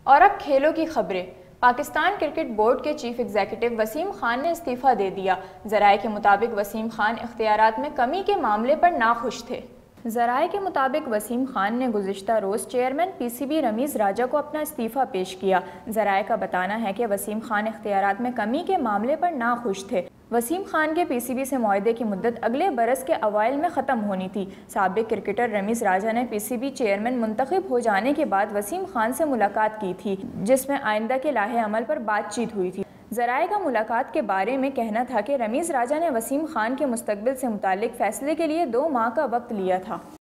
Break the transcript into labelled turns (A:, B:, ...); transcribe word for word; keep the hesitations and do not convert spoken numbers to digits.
A: और अब खेलों की खबरें। पाकिस्तान क्रिकेट बोर्ड के चीफ एग्जीक्यूटिव वसीम खान ने इस्तीफ़ा दे दिया। ज़राए के मुताबिक वसीम खान इख्तियारात में कमी के मामले पर नाखुश थे। ज़राए के मुताबिक वसीम खान ने गुज़िश्ता रोज़ चेयरमैन पीसीबी रमीज़ राजा को अपना इस्तीफ़ा पेश किया। ज़राए का बताना है कि वसीम खान इख्तियारात में कमी के मामले पर नाखुश थे। वसीम खान के पीसीबी से मुआहदे की मुद्दत अगले बरस के अवाइल में ख़त्म होनी थी। साबिक क्रिकेटर रमीज़ राजा ने पीसीबी चेयरमैन मुंतखब हो जाने के बाद वसीम खान से मुलाकात की थी, जिसमें आइंदा के लाहे अमल पर बातचीत हुई थी। ज़राए का मुलाकात के बारे में कहना था कि रमीज़ राजा ने वसीम खान के मुस्तकबिल से मुताल्लिक फ़ैसले के लिए दो माह का वक्त लिया था।